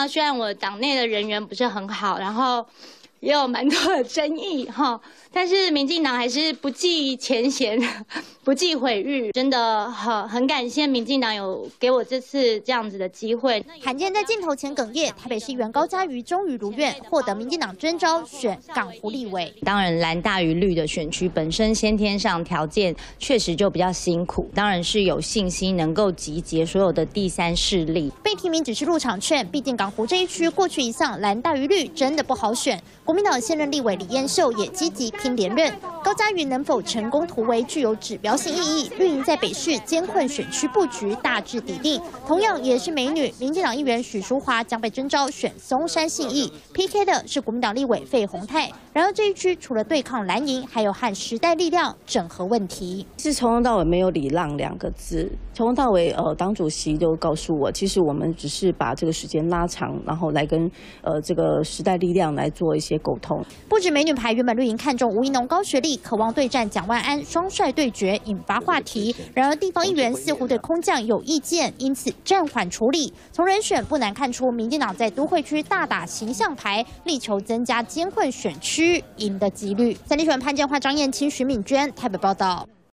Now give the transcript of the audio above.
那虽然我党内的人缘不是很好，然后也有蛮多的争议哈，但是民进党还是不计前嫌，不计毁誉，真的很感谢民进党有给我这次这样子的机会。 罕见在镜头前哽咽，台北市议员高嘉瑜终于如愿获得民进党征召选港湖立委。 当然，蓝大于绿的选区本身先天上条件确实就比较辛苦，当然是有信心能够集结所有的第三势力。 被提名只是入场券，毕竟港湖这一区过去一向蓝大于绿，真的不好选。国民党现任立委李彦秀也积极拼连任，高嘉瑜能否成功突围具有指标性意义。绿营在北市艰困选区布局大致底定，同样也是美女，民进党议员许淑华将被征召选松山信义 ，PK 的是国民党立委费鸿泰。然而这一区除了对抗蓝营，还有和时代力量整合问题。 是从头到尾没有礼让2个字，从头到尾党主席都告诉我，其实我们只是把这个时间拉长，然后来跟这个时代力量来做一些沟通。 不止美女牌，原本绿营看中吴怡农高学历，渴望对战蒋万安，双帅对决引发话题。然而地方议员似乎对空降有意见，因此暂缓处理。从人选不难看出，民进党在都会区大打形象牌，力求增加艰困选区赢的几率。三立新闻潘建华、张燕青、徐敏娟台北报道。